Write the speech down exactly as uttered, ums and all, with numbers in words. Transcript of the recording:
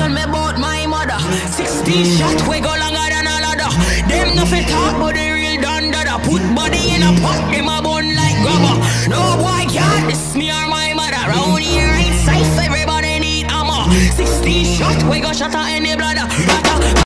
tell me about my mother. Sixteen shot, we go longer than a ladder. Them nothing talk, but the real done dada. Put body in a pot, them a bun like rubber. No boy can't diss me or my mother. Round here ain't safe, everybody need armor. Sixteen shot, we go shot her in the bladder.